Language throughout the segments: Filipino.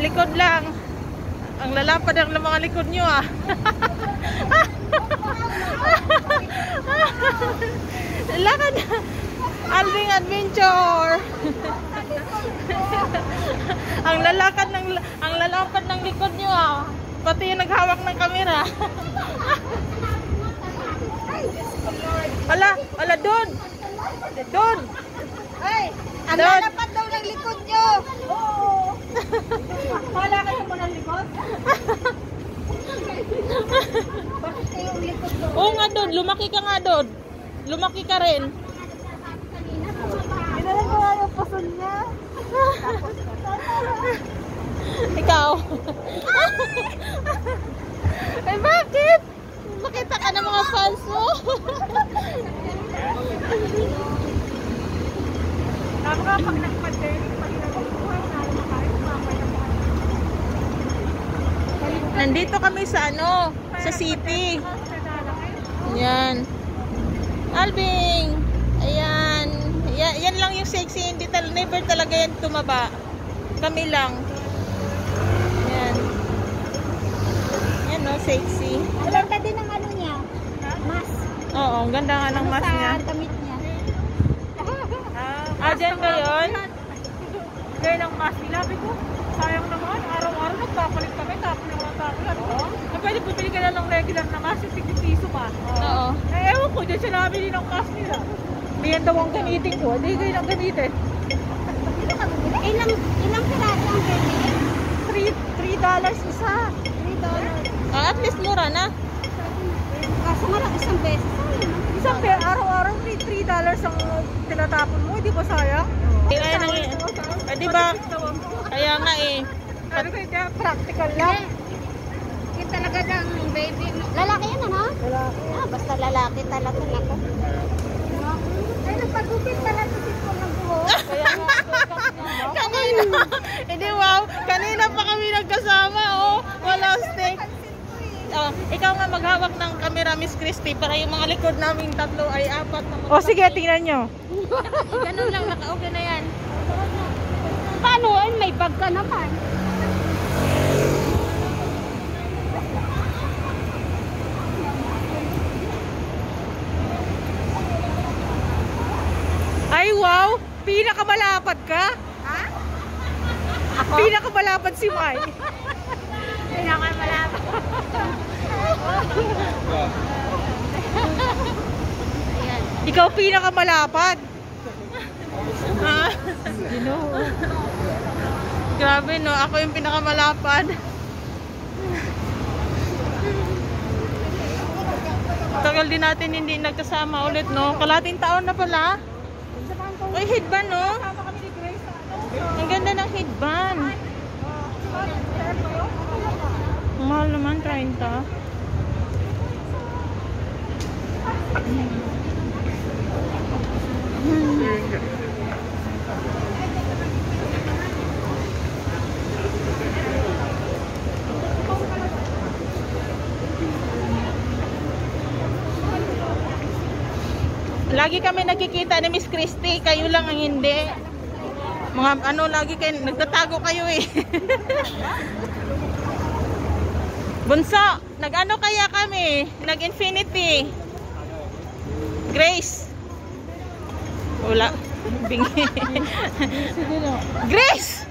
Likod lang. Ang lalapad ang mga likod nyo ah. Lakad. Albing adventure. Ang lalapad ng likod nyo ah. Pati yung naghawak ng kamera. Ala doon. Doon. Ay, ang lalapad daw ng likod nyo. Oo. Wala kayo mo ng likod? Bakit kayong likod doon? Oo nga doon, lumaki ka nga doon. Lumaki ka rin. Pinalang ko nga yung pasun niya. Ikaw. Ay bakit? Makita ka ng mga fans mo. Kapag nagpa-training, pag nagpabuhay, makain, Nandito kami sa sa city. Yan. Albing. Ayan. Yan lang yung sexy. Hindi never talaga yan tumaba. Kami lang. Yan. Yan no, sexy. Ang ganda din ang ano niya. Mas. Oo, ang ganda nga ng mask niya. Sa damit niya. Dyan ba yun? Gaya ng mask nila. Ko, sayang naman. Araw-araw nagpapalit kami. Tapos yung mga tapos. Pwede bumili ka na ng regular na mask. Yung 60 piso pa. Oo. Ewan ko, dyan siya nabili ng mask nila. Diyan daw ang gamitin ko. Hindi kayo nang gamitin. Ilang piraso ang gamitin? $3 isa. $3. At least mura na. Kaso marang isang beses. Isang beses, araw-araw $3 ang tinatapon mo. Hindi ba sayang? Di ba? Kaya nga eh. Ano kaya practical lang? Yung talaga ng baby. Lalaki yan ano? Lalaki. Basta lalaki talaga ako. Ay, nagpagupit talaga si ko ng buhok. Kaya nga, Kanina. Hindi wow. Kanina pa kami nagkasama oh. Wala steak. Oh, ikaw nga maghawak ng camera, Miss Christy, para yung mga likod naming tatlo ay apat na sige, tingnan nyo. Ganun lang, naka-okay na yan. Paano? Ay, may bag ka naman. Ay wow! Pinakamalapad ka? Ha? Ako? Pinakamalapad si Mai. Pinakamalapad. Ikaw pinakamalapad. Ha? Grabe no, ako yung pinakamalapad. Tagal din natin hindi nagkasama ulit no. Kalating taon na pala. Ay, headband no. Ang ganda ng headband. Mahal naman, 30. Lagi kami nakikita ni Miss Christy, kayo lang ang hindi. Mga ano, lagi kayo, nagtatago kayo eh. Bunso, nag-ano kaya kami? Nag-infinity. Grace. Wala. Bingi. Grace!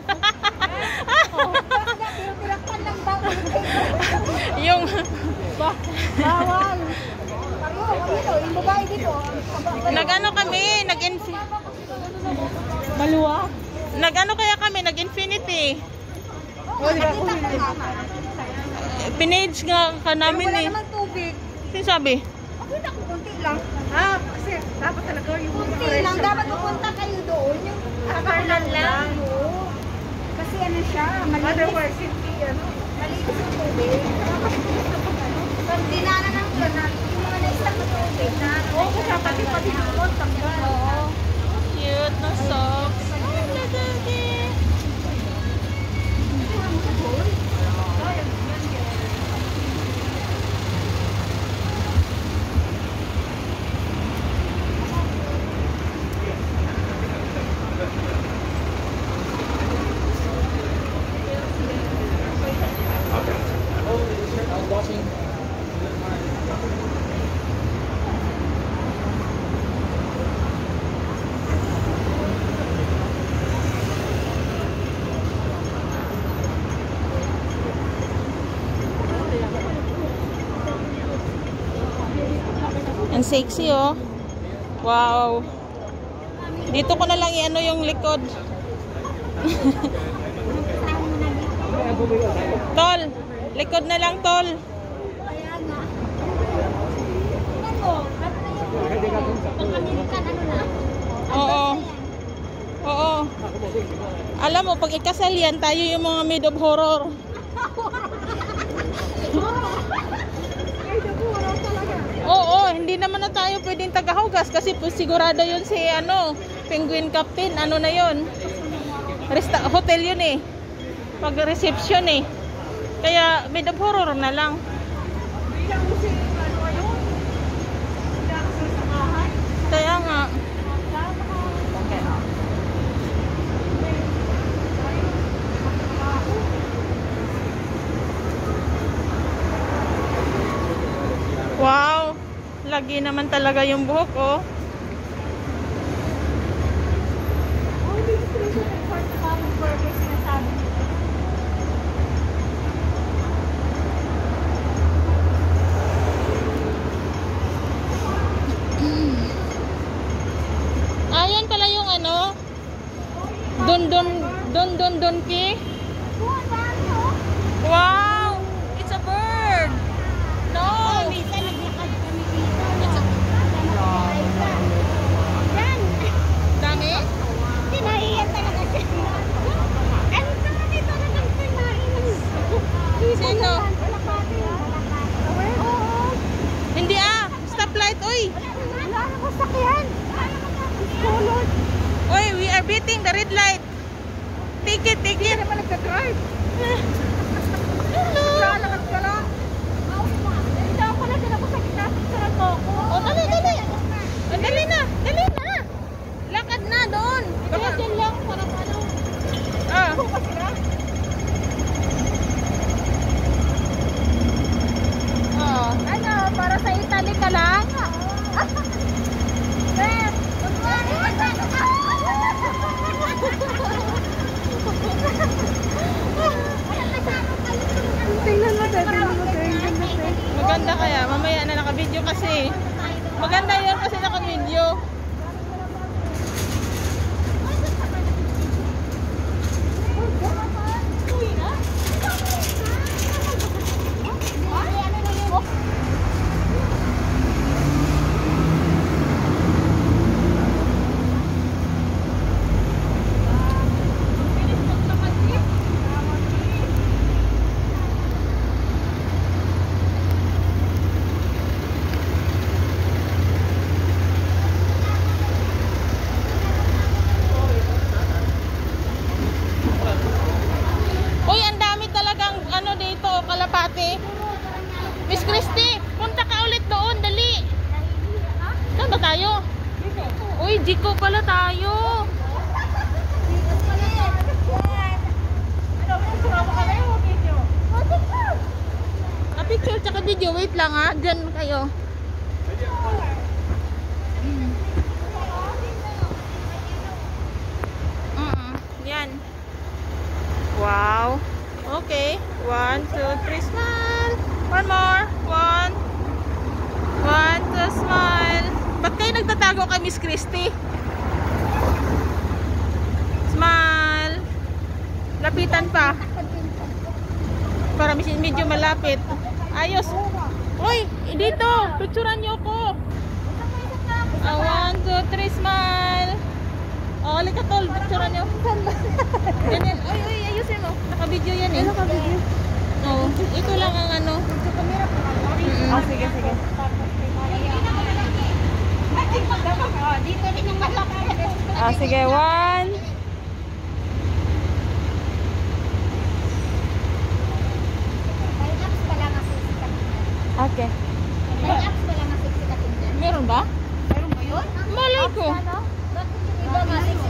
Yung Bawal. Yung babae dito. nag-ano kami? Nag-infinity. Maluwa? Nag-ano kaya kami? Nag-infinity. Nakita ko nga. Pinage nga ka namin Wala eh. naman tubig. Sino sabi? Nakita ko kunti lang. Kasi dapat talaga yung kunti lang. Dapat pupunta kayo doon. Yung kakalan lang. Kasi ano siya, malinis. Otherwise, hindi ano. Malinis yung tubig. Pag dinana ng ganun, yung mga naisang tubig na. Oo, kasi pati yung tanggal. Oo. Cute na socks. sexy oh. Wow. Dito ko na lang i-ano yung likod. Tol, likod na lang tol. Kaya nga. Ano? Pang-American ano na? Oo. Oo. Alam mo, pag ikasal yan, tayo yung mga maid of horror. Oo, hindi naman na tayo pwedeng tagahugas kasi sigurado yun si ano, Penguin Captain, ano na yun. Hotel yun eh. Pag reception eh. Kaya maid of horror na lang. Kaya nga. Wow, lagi naman talaga yung buhok oh. Ayan pala yung ano, Donkey. Wow, it's a bird. No. Dami? Tinahiyan talaga siya. Ano dami talagang tinahiyan. Sino? Wala pati. Oo. Hindi ah, stoplight oy. Wala na masakyan. Kulot. Oy, we are beating the red light. Ticket. Hindi naman nagka-drive. Hello. Lalakad ka lang. Hindi ako na din ako sa kinapagsaran mo ako. Oh, dali. Oh, dali na. Lakad na doon. Kaya dyan lang para ano. Ah. Bukas na. Oh. Ano, para sa Italy ka lang? Sir, tingnan mo tayo. Maganda kaya. Mamaya na naka-video kasi. Maganda yun kasi naka-video. Uy, ang dami talagang ano dito, kalapate. Miss Christy, punta ka ulit doon, dali. Saan ba tayo? Uy, Jiko pala tayo. Picture tsaka video, wait lang ha, dyan kayo. Yan. Wow. Okay. 1, 2, 3, smile. One more. 1, 2, smile. Ba't kayo nagtatago kay Miss Christy? Smile. Lapitan pa. Para medyo malapit. Ayos. Uy, dito. Picturean niyo ko. 1, 2, 3, smile. Oh, halika tol, picturean niyo. Ganyan. Uy, ayusin mo. Naka-video yan eh. Naka-video? Oo. Ito lang ang ano. Sige. Dito din yung malaki. Sige, 1. May apps pala nga sisikat. Okay. May apps pala nga sisikat. Meron ba? Meron ba yun? Malay ko. Bakit yung iba nga